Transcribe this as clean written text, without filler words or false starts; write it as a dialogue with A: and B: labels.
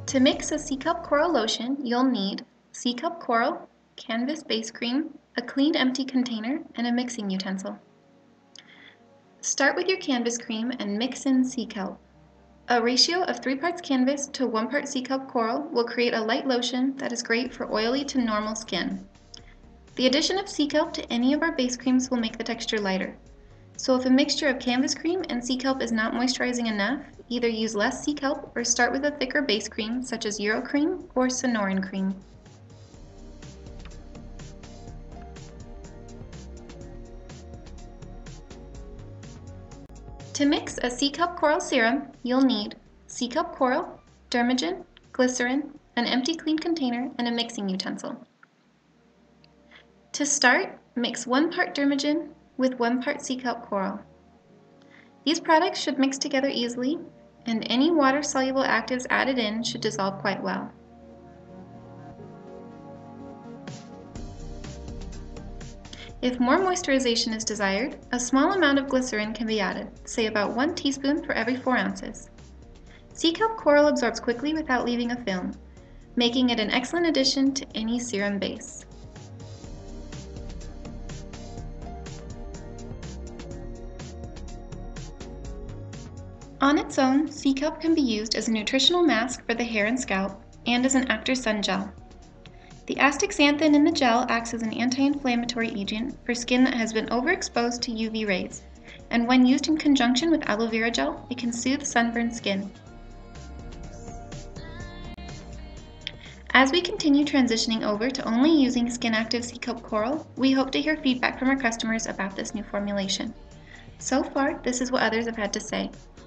A: To mix a C-Cup Coral lotion, you'll need C-Cup Coral, Canvas base cream, a clean empty container, and a mixing utensil. Start with your canvas cream and mix in C-Cup. A ratio of 3 parts canvas to 1 part C-Cup Coral will create a light lotion that is great for oily to normal skin. The addition of C-Cup to any of our base creams will make the texture lighter. So if a mixture of canvas cream and C-Cup is not moisturizing enough, either use less C-Cup or start with a thicker base cream such as Eurocream or Sonoran cream. To mix a C-Cup Coral serum, you'll need C-Cup Coral, Dermagen, glycerin, an empty clean container, and a mixing utensil. To start, mix 1 part Dermagen with 1 part C-Cup Coral. These products should mix together easily, and any water-soluble actives added in should dissolve quite well. If more moisturization is desired, a small amount of glycerin can be added, say about 1 teaspoon for every 4 ounces. C-Cup Coral absorbs quickly without leaving a film, making it an excellent addition to any serum base. On its own, C-Cup can be used as a nutritional mask for the hair and scalp, and as an after sun gel. The astaxanthin in the gel acts as an anti-inflammatory agent for skin that has been overexposed to UV rays, and when used in conjunction with aloe vera gel, it can soothe sunburned skin. As we continue transitioning over to only using Skin Active C-Cup Coral, we hope to hear feedback from our customers about this new formulation. So far, this is what others have had to say.